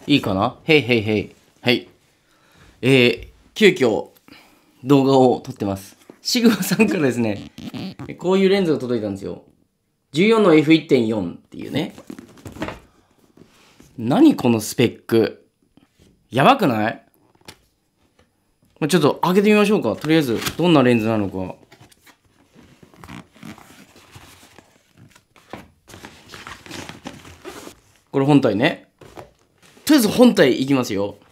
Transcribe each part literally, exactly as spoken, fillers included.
いいかな。へいへいへい。はい。えー、急遽動画を撮ってます。シグマさんからですね、こういうレンズが届いたんですよ。じゅうよんのエフいってんよん っていうね。何このスペック。やばくない？ちょっと開けてみましょうか。とりあえず、どんなレンズなのか。これ本体ね。とりあえず本体いきますよ。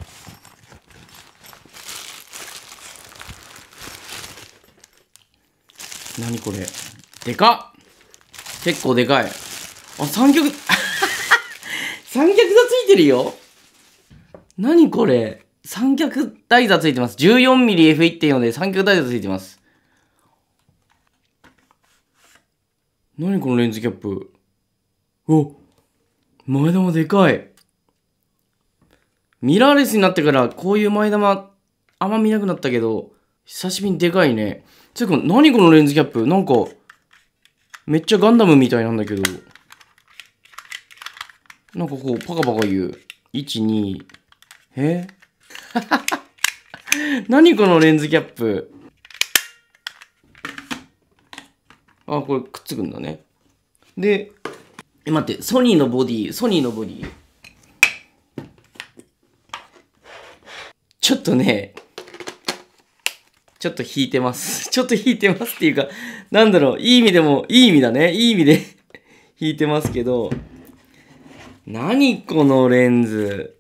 何これ。でかっ。結構でかい。あ、三脚、三脚座ついてるよ。何これ。三脚台座ついてます。じゅうよんミリエフいってんよん で三脚台座ついてます。何このレンズキャップ。お、前玉でかい。ミラーレスになってからこういう前玉あんま見なくなったけど、久しぶりにでかいね。つうか、何このレンズキャップ。なんか、めっちゃガンダムみたいなんだけど。なんかこう、パカパカ言う。いち、に、え何このレンズキャップ。あ、これくっつくんだね。で、え、待って、ソニーのボディ、ソニーのボディ。ちょっとね、ちょっと引いてます。ちょっと引いてますっていうか、なんだろう、いい意味でも、いい意味だね。いい意味で引いてますけど、何このレンズ。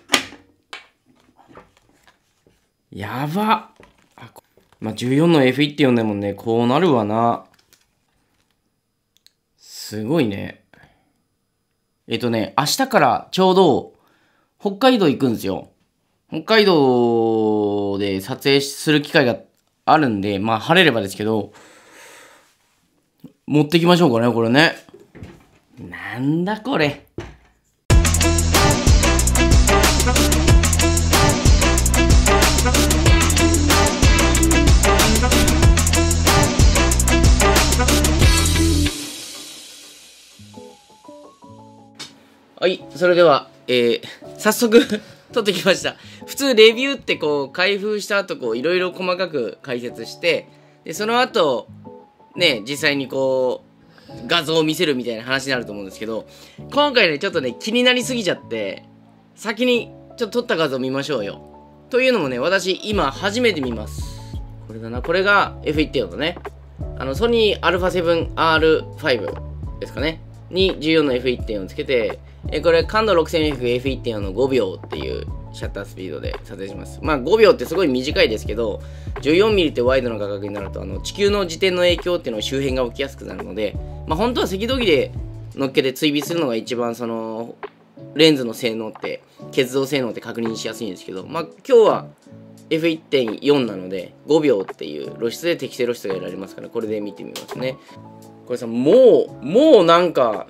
やば。あ、まあ、じゅうよんのエフいってんよん でもね、こうなるわな。すごいね。えっとね、明日からちょうど北海道行くんですよ。北海道で撮影する機会があるんで、まあ晴れればですけど、持ってきましょうかね、これね。なんだこれ。はい、それでは、えー、早速撮ってきました。普通レビューってこう開封した後こういろいろ細かく解説して、でその後ね実際にこう画像を見せるみたいな話になると思うんですけど、今回ねちょっとね気になりすぎちゃって先にちょっと撮った画像見ましょうよ。というのもね、私今初めて見ます。これだな、これが エフいってんよん だね。あのソニー アルファセブンアールファイブ ですかねに じゅうよんの エフいってんよん つけて、えこれ感度 ろくせんエフエフいってんよん のごびょうっていうシャッタースピードで撮影します。まあごびょうってすごい短いですけど、じゅうよんミリ ってワイドの画角になるとあの地球の自転の影響っていうのを周辺が起きやすくなるので、まあ本当は赤道儀で乗っけて追尾するのが一番そのレンズの性能って結像性能って確認しやすいんですけど、まあ今日は エフいってんよん なのでごびょうっていう露出で適正露出が得られますから、これで見てみますね。これさ、もうもうなんか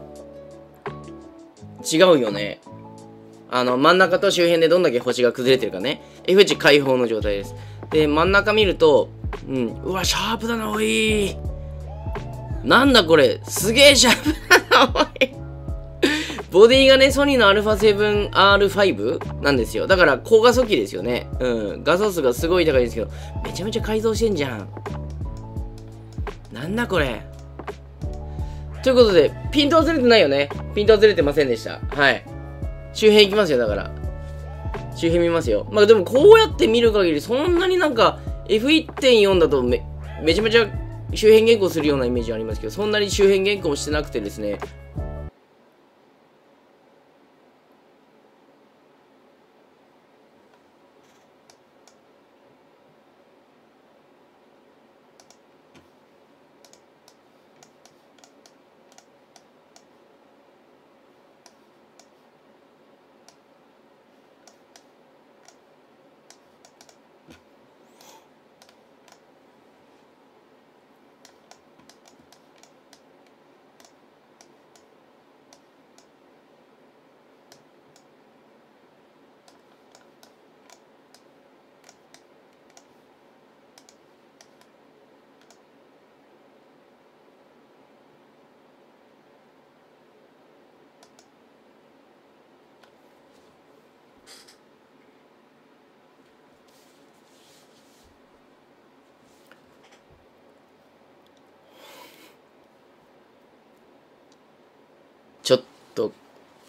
違うよね。あの真ん中と周辺でどんだけ星が崩れてるかね。 F 値開放の状態です。で真ん中見ると、うん、うわシャープだなおい。なんだこれ、すげえシャープだなおい。ボディがねソニーの アルファセブンアールファイブ なんですよ。だから高画素機ですよね。うん、画素数がすごい高いんですけど、めちゃめちゃ改造してんじゃん。なんだこれ。ということで、ピントはずれてないよね。ピントはずれてませんでした。はい。周辺行きますよ、だから。周辺見ますよ。まあでも、こうやって見る限り、そんなになんか、エフいってんよん だとめ、めちゃめちゃ周辺原稿するようなイメージありますけど、そんなに周辺原稿もしてなくてですね。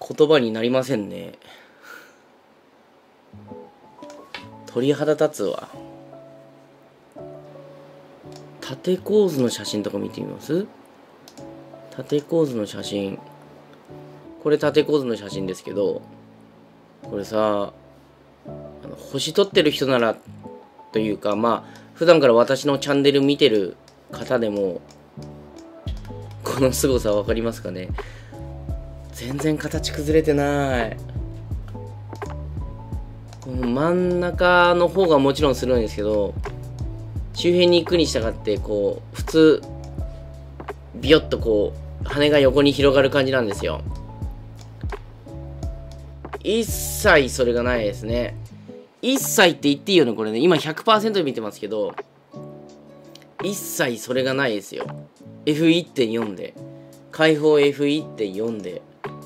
言葉になりませんね。鳥肌立つわ。縦構図の写真とか見てみます？縦構図の写真。これ縦構図の写真ですけど、これさ、あの星撮ってる人ならというか、まあ普段から私のチャンネル見てる方でもこの凄さ分かりますかね。全然形崩れてない。この真ん中の方がもちろんするんですけど、周辺に行くに従ってこう普通ビヨッとこう羽が横に広がる感じなんですよ。一切それがないですね。一切って言っていいよねこれね。今 ひゃくパーセント で見てますけど、一切それがないですよ。 エフいってんよん で開放 エフいってんよん で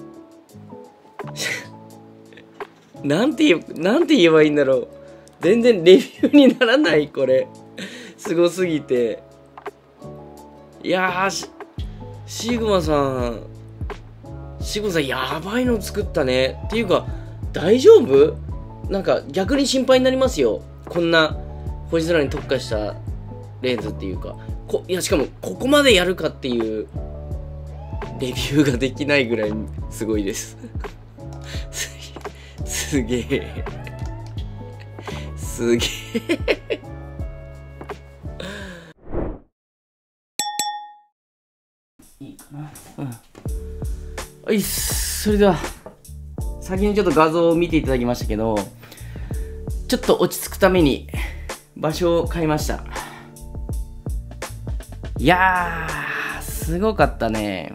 なんて言えなんて言えばいいんだろう。全然レビューにならない。これすごすぎて。いやーしシグマさんシグマさんやばいの作ったね。っていうか大丈夫？なんか逆に心配になりますよ。こんな星空に特化したレンズっていうか、こいやしかもここまでやるかっていうレビューができないぐらいすごいですす, すげえすげえいいかな。うんはい、それでは先にちょっと画像を見ていただきましたけど、ちょっと落ち着くために場所を変えました。いやーすごかったね。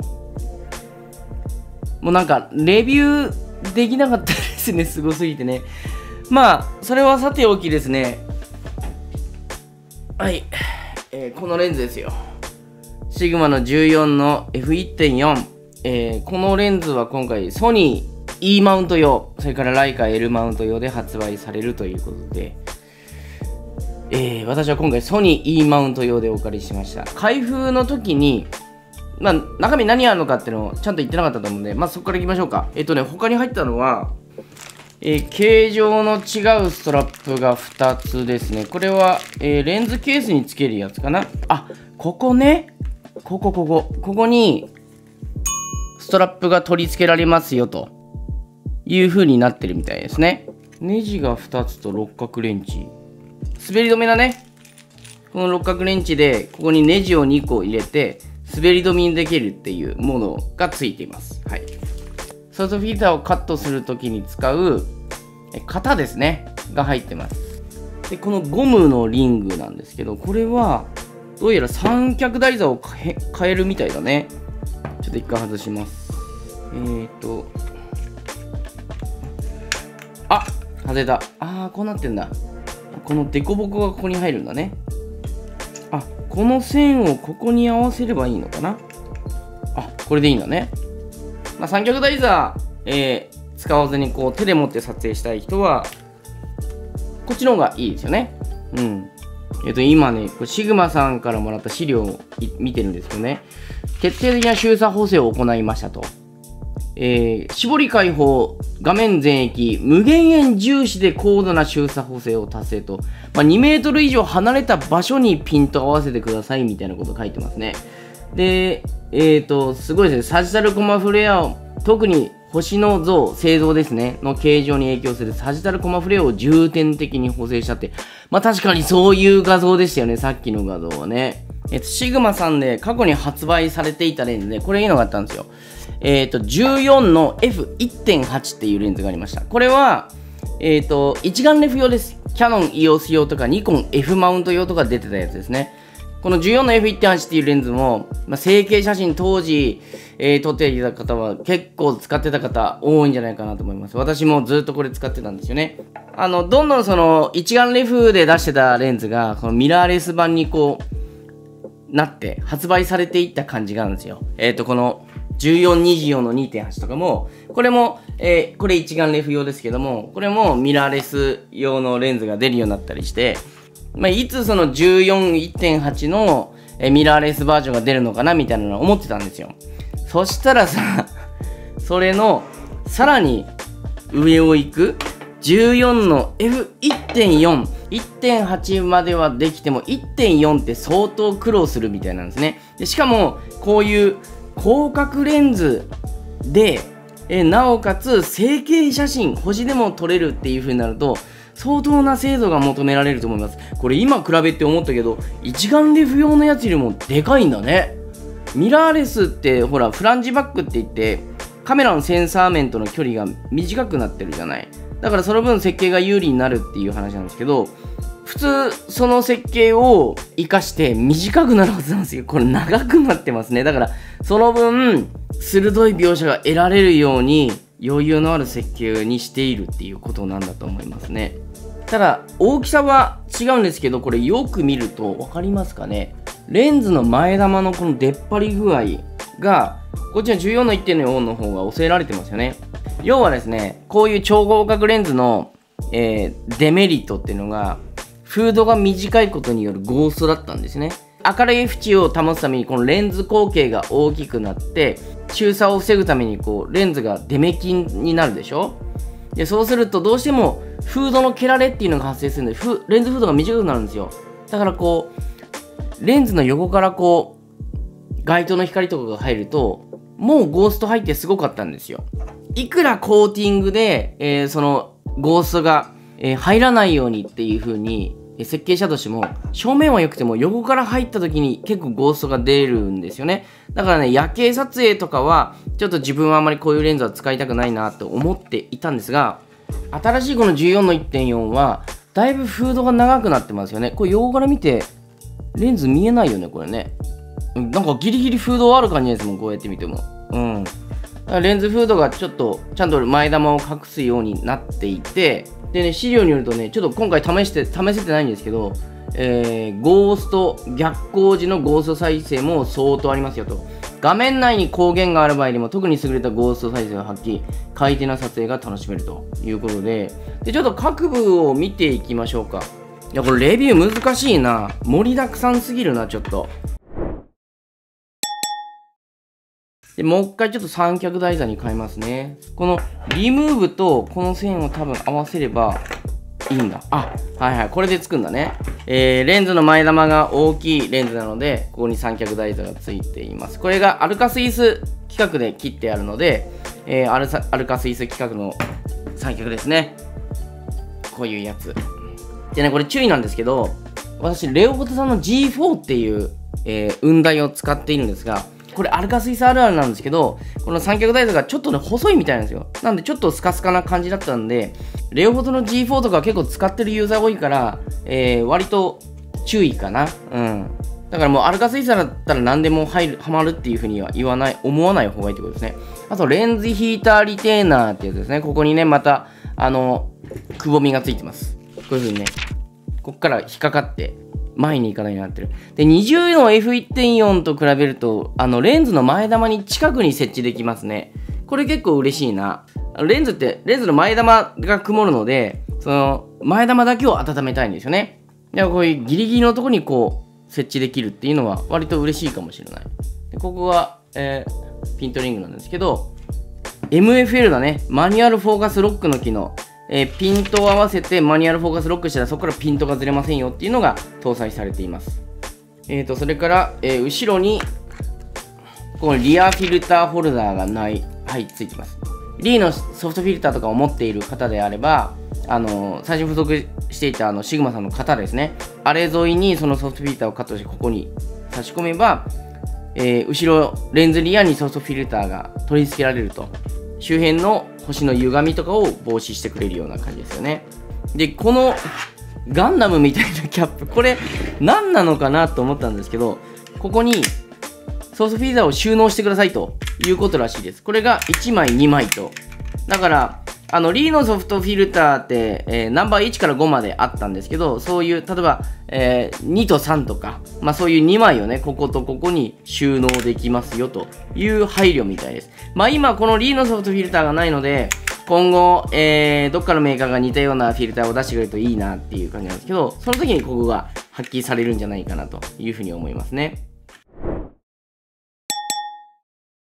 もうなんかレビューできなかったですね、すごすぎてね。まあそれはさておきですね。はい、えー、このレンズですよ。シグマのじゅうよんの エフいってんよん、えー、このレンズは今回ソニー E マウント用、それからライカ L マウント用で発売されるということで、えー、私は今回ソニー E マウント用でお借りしました。開封の時に、まあ、中身何あるのかっていうのをちゃんと言ってなかったと思うんで、まあ、そこからいきましょうか。えっとね、他に入ったのは、えー、形状の違うストラップがふたつですね。これは、えー、レンズケースにつけるやつかな。あ、ここね。ここ、ここ。ここに、ストラップが取り付けられますよという風になってるみたいですね。ネジがふたつと六角レンチ。滑り止めだね。この六角レンチで、ここにネジをにこ入れて、滑り止めにできるっていうものがついています。はい。ソースフィルターをカットするときに使う型ですね。が入ってます。で、このゴムのリングなんですけど、これは、どうやら三脚台座を変えるみたいだね。ちょっと一回外します。えーと。あ、外れた。あー、こうなってんだ。このデコボコがここに入るんだね。あ、この線をここに合わせればいいのかな。あ、これでいいんだね。まあ、三脚台座、えー、使わずにこう手で持って撮影したい人は、こっちの方がいいですよね。うん。えっと、今ね、これシグマさんからもらった資料を見てるんですけどね、徹底的な周差補正を行いましたと。えー、絞り開放、画面全域、無限遠重視で高度な周差補正を達成と。まあ、にメートル以上離れた場所にピント合わせてくださいみたいなこと書いてますね。で、えっと、すごいですね。サジタルコマフレアを、特に星の像、星像ですね、の形状に影響するサジタルコマフレアを重点的に補正したって。まあ確かにそういう画像でしたよね、さっきの画像はね。えっと、シグマさんで過去に発売されていたレンズで、これいいのがあったんですよ。えっと、じゅうよんの エフいってんはち っていうレンズがありました。これは、えっと、一眼レフ用です。キヤノン イーオーエス 用とかニコン F マウント用とか出てたやつですね。このじゅうよんの エフいってんはち っていうレンズも、まあ、成形写真当時、えー、撮っていた方は結構使ってた方多いんじゃないかなと思います。私もずっとこれ使ってたんですよね。あの、どんどんその一眼レフで出してたレンズが、このミラーレス版にこう、なって発売されていった感じがあるんですよ。えっと、このじゅうよん、にじゅうよんの にてんはち とかも、これも、えー、これ一眼レフ用ですけども、これもミラーレス用のレンズが出るようになったりして、まあ、いつそのじゅうよん、いってんはち のえミラーレスバージョンが出るのかなみたいなのを思ってたんですよ。そしたらさ、それのさらに上を行くじゅうよんのエフいってんよん、いってんはち まではできても いってんよん って相当苦労するみたいなんですね。でしかもこういう広角レンズでえなおかつ成形写真星でも撮れるっていう風になると相当な精度が求められると思います。これ今比べて思ったけど一眼レフ用のやつよりもでかいんだね。ミラーレスってほらフランジバックって言ってカメラのセンサー面との距離が短くなってるじゃない。だからその分設計が有利になるっていう話なんですけど、普通その設計を活かして短くなるはずなんですよ。これ長くなってますね。だからその分鋭い描写が得られるように余裕のある設計にしているっていうことなんだと思いますね。ただ大きさは違うんですけど、これよく見ると分かりますかね。レンズの前玉のこの出っ張り具合がこっちのじゅうよんのいってんよんの方が抑えられてますよね。要はですね、こういう超広角レンズの、えー、デメリットっていうのがフードが短いことによるゴーストだったんですね。明るい縁を保つためにこのレンズ口径が大きくなって中差を防ぐためにこうレンズがデメキンになるでしょ。でそうするとどうしてもフードの蹴られっていうのが発生するんでフレンズフードが短くなるんですよ。だからこうレンズの横からこう街灯の光とかが入るともうゴースト入ってすごかったんですよ。いくらコーティングで、えー、そのゴーストが、えー、入らないようにっていう風に設計したとしても正面は良くても横から入った時に結構ゴーストが出るんですよね。だからね、夜景撮影とかはちょっと自分はあまりこういうレンズは使いたくないなと思っていたんですが、新しいこのじゅうよんのいってんよんはだいぶフードが長くなってますよね。これ横から見てレンズ見えないよね、これね。なんかギリギリフードある感じですもん、こうやって見ても。うん。レンズフードがちょっとちゃんと前玉を隠すようになっていて、でね、資料によるとね、ちょっと今回試して試せてないんですけど、えー、ゴースト逆光時のゴースト再生も相当ありますよと。画面内に光源がある場合でも特に優れたゴースト再生を発揮、快適な撮影が楽しめるということで、でちょっと各部を見ていきましょうか。いやこれレビュー難しいな、盛りだくさんすぎるな、ちょっと。でもう一回ちょっと三脚台座に変えますね。このリムーブとこの線を多分合わせればいいんだ。あ、はいはい、これでつくんだね。えー、レンズの前玉が大きいレンズなので、ここに三脚台座がついています。これがアルカスイス規格で切ってあるので、えー、アルサアルカスイス規格の三脚ですね。こういうやつ。でね、これ注意なんですけど、私、レオポトさんの ジーフォー っていう、えー、雲台を使っているんですが、これアルカスイスあるあるなんですけど、この三脚台座がちょっとね、細いみたいなんですよ。なんでちょっとスカスカな感じだったんで、レオフォトの ジーフォー とか結構使ってるユーザー多いから、えー、割と注意かな。うん。だからもうアルカスイスだったら何でも入る、はまるっていう風には言わない、思わない方がいいってことですね。あと、レンズヒーターリテーナーってやつですね。ここにね、また、あの、くぼみがついてます。こういう風にね、こっから引っかかって、前に行かないようになってる。で、にじゅうの エフいってんよん と比べると、あの、レンズの前玉に近くに設置できますね。これ結構嬉しいな。レンズって、レンズの前玉が曇るので、その、前玉だけを温めたいんですよね。で、こういうギリギリのところにこう、設置できるっていうのは割と嬉しいかもしれない。で、ここは、えー、ピントリングなんですけど、エムエフエル だね。マニュアルフォーカスロックの機能。えー、ピントを合わせてマニュアルフォーカスロックしたらそこからピントがずれませんよっていうのが搭載されています。えーと、それから、えー、後ろにこのリアフィルターホルダーがない、はい、ついてます。リーのソフトフィルターとかを持っている方であれば、あのー、最初付属していたあのシグマさんの型ですね。あれ沿いにそのソフトフィルターをカットしてここに差し込めば、えー、後ろレンズリアにソフトフィルターが取り付けられると。周辺の星の歪みとかを防止してくれるような感じですよね。で、このガンダムみたいなキャップ、これ何なのかなと思ったんですけど、ここにソフトフィルターを収納してくださいということらしいです。これがいちまいにまいと。だからあのリーのソフトフィルターって、えー、ナンバーいちからごまであったんですけど、そういう例えば、えー、にとさんとか、まあ、そういうにまいをねこことここに収納できますよという配慮みたいです。まあ今このリーのソフトフィルターがないので、今後、えー、どっかのメーカーが似たようなフィルターを出してくれるといいなっていう感じなんですけど、その時にここが発揮されるんじゃないかなというふうに思いますね。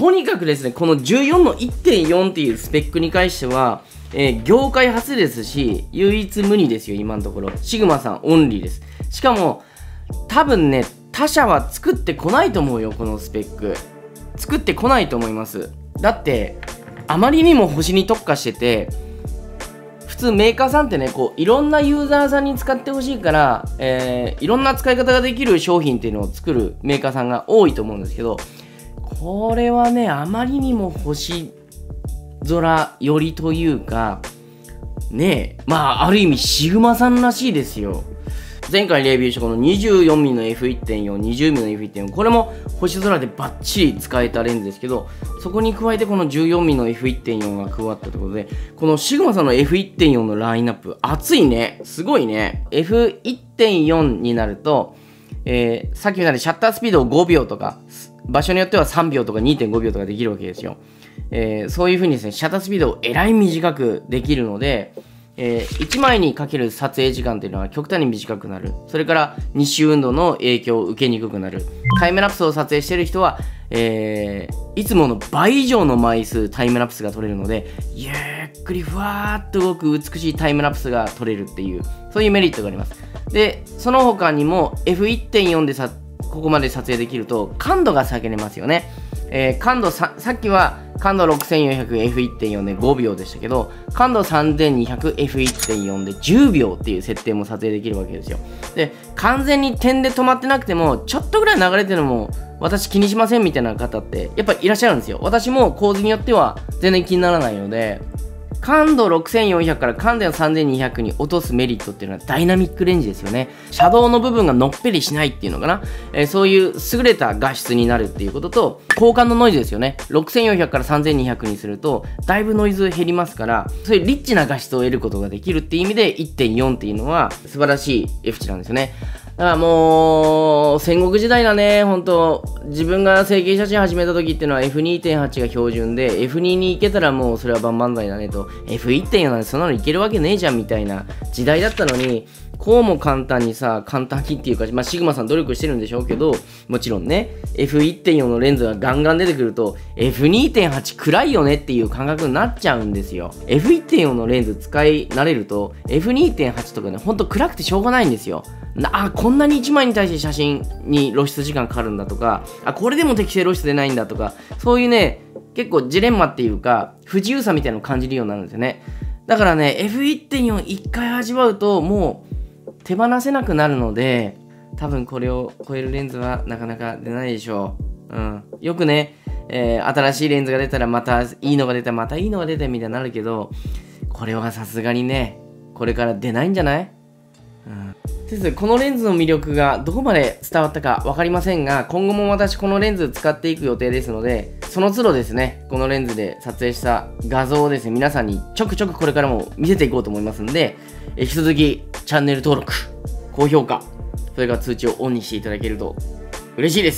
とにかくですね、このじゅうよんのいってんよん っていうスペックに関しては、えー、業界初ですし、唯一無二ですよ、今のところ。シグマさんオンリーです。しかも、多分ね、他社は作ってこないと思うよ、このスペック。作ってこないと思います。だって、あまりにも星に特化してて、普通メーカーさんってね、こう、いろんなユーザーさんに使ってほしいから、えー、いろんな使い方ができる商品っていうのを作るメーカーさんが多いと思うんですけど、これはね、あまりにも星空寄りというか、ねえ、まあ、ある意味シグマさんらしいですよ。前回レビューしたこの にじゅうよんミリ の エフいってんよん、にじゅうミリ の エフいってんよん、これも星空でバッチリ使えたレンズですけど、そこに加えてこの じゅうよんミリ の エフいってんよん が加わったということで、このシグマさんの エフいってんよん のラインナップ、熱いね。すごいね。エフいってんよん になると、えー、さっきみたいにシャッタースピードをごびょうとか、場所によってはさんびょうとか にてんごびょうとかできるわけですよ。えー、そういう風にですね、シャッタースピードをえらい短くできるので、えー、いちまいにかける撮影時間っていうのは極端に短くなる。それから日周運動の影響を受けにくくなる。タイムラプスを撮影している人は、えー、いつもの倍以上の枚数タイムラプスが撮れるので、ゆっくりふわーっと動く美しいタイムラプスが撮れるっていう、そういうメリットがあります。で、その他にも エフいってんよん でさここまで撮影できると感度が下げれますよね。えー、感度さ、さっきは感度 ろくせんよんひゃくエフいってんよん でごびょうでしたけど、感度 さんぜんにひゃくエフいってんよん でじゅうびょうっていう設定も撮影できるわけですよ。で、完全に点で止まってなくても、ちょっとぐらい流れてるのも私気にしませんみたいな方ってやっぱいらっしゃるんですよ。私も構図によっては全然気にならないので、感度ろくせんよんひゃくから感度さんぜんにひゃくに落とすメリットっていうのはダイナミックレンジですよね。シャドウの部分がのっぺりしないっていうのかな、えー、そういう優れた画質になるっていうことと、交換のノイズですよね。ろくせんよんひゃくからさんぜんにひゃくにするとだいぶノイズ減りますから、そういうリッチな画質を得ることができるっていう意味で いってんよん っていうのは素晴らしい F 値なんですよね。だからもう戦国時代だね。本当自分が成形写真始めた時っていうのは エフにてんはち が標準で エフに に行けたらもうそれは万々歳だねと、 エフいってんよん なんてそんなのいけるわけねえじゃんみたいな時代だったのに、こうも簡単にさ、簡単にっていうか、まあ、シグマさん努力してるんでしょうけど、もちろんね エフいってんよん のレンズがガンガン出てくると エフにてんはち 暗いよねっていう感覚になっちゃうんですよ。 エフいってんよん のレンズ使い慣れると エフにてんはち とかね、ほんと暗くてしょうがないんですよ。あ、こんなにいちまいに対して写真に露出時間かかるんだとか、あ、これでも適正露出出ないんだとか、そういうね、結構ジレンマっていうか不自由さみたいなのを感じるようになるんですよね。だからね エフいってんよん 一回味わうともう手放せなくなるので、多分これを超えるレンズはなかなか出ないでしょう。うん、よくね、えー、新しいレンズが出たらまたいいのが出たまたいいのが出たみたいになるけど、これはさすがにねこれから出ないんじゃない？うん、ですね、このレンズの魅力がどこまで伝わったか分かりませんが、今後も私このレンズ使っていく予定ですので、その都度ですね、このレンズで撮影した画像をですね、皆さんにちょくちょくこれからも見せていこうと思いますんで、え引き続きチャンネル登録、高評価、それから通知をオンにしていただけると嬉しいです。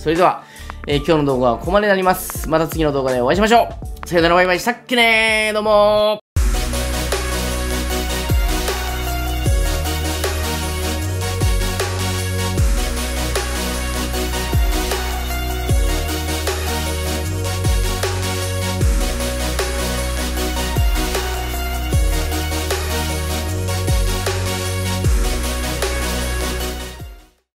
それでは、えー、今日の動画はここまでになります。また次の動画でお会いしましょう。さよなら、バイバイしたっけねー、どうもー。